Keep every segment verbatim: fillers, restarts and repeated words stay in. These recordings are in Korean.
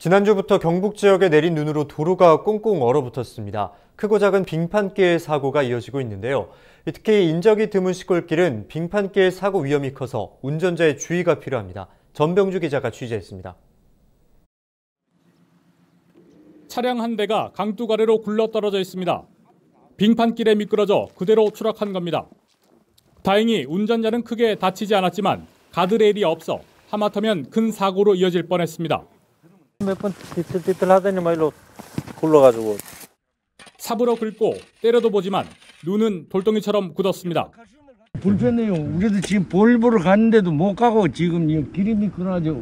지난주부터 경북 지역에 내린 눈으로 도로가 꽁꽁 얼어붙었습니다. 크고 작은 빙판길 사고가 이어지고 있는데요. 특히 인적이 드문 시골길은 빙판길 사고 위험이 커서 운전자의 주의가 필요합니다. 전병주 기자가 취재했습니다. 차량 한 대가 강둑 아래로 굴러떨어져 있습니다. 빙판길에 미끄러져 그대로 추락한 겁니다. 다행히 운전자는 크게 다치지 않았지만 가드레일이 없어 하마터면 큰 사고로 이어질 뻔했습니다. 몇 번 띠틀띠틀 하더니 말로 굴러가지고. 삽으로 긁고 때려도 보지만 눈은 돌덩이처럼 굳었습니다. 불편해요. 우리도 지금 볼 보러 갔는데도 못 가고 지금 길이 미끄러져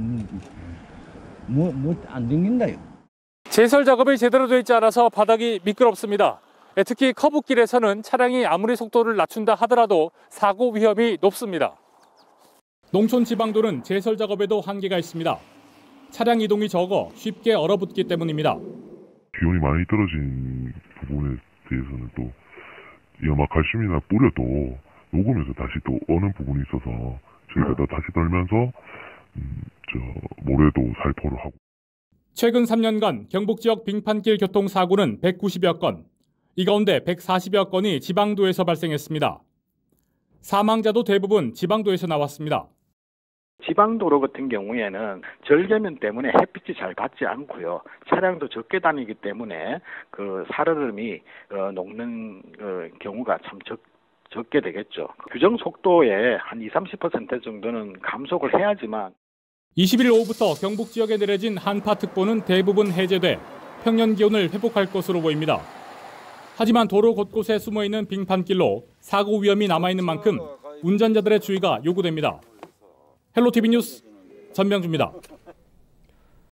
뭐뭐안 댕긴다요. 제설 작업이 제대로 되어 있지 않아서 바닥이 미끄럽습니다. 특히 커브길에서는 차량이 아무리 속도를 낮춘다 하더라도 사고 위험이 높습니다. 농촌 지방도는 제설 작업에도 한계가 있습니다. 차량 이동이 적어 쉽게 얼어붙기 때문입니다. 기온이 많이 떨어진 부분에 대해서는 또 염화칼슘이나 뿌려도 녹으면서 다시 또 어는 부분이 있어서 저희가 또 다시 떨면서 음, 저 모래도 살포를 하고. 최근 삼 년간 경북 지역 빙판길 교통사고는 백구십여 건, 이 가운데 백사십여 건이 지방도에서 발생했습니다. 사망자도 대부분 지방도에서 나왔습니다. 지방도로 같은 경우에는 절개면 때문에 햇빛이 잘 받지 않고요. 차량도 적게 다니기 때문에 그 살얼음이 어, 녹는 어, 경우가 참 적, 적게 되겠죠. 규정 속도의 한 이십, 삼십 퍼센트 정도는 감속을 해야지만. 이십 일 오후부터 경북 지역에 내려진 한파특보는 대부분 해제돼 평년 기온을 회복할 것으로 보입니다. 하지만 도로 곳곳에 숨어있는 빙판길로 사고 위험이 남아있는 만큼 운전자들의 주의가 요구됩니다. 헬로티비 뉴스 전병주입니다.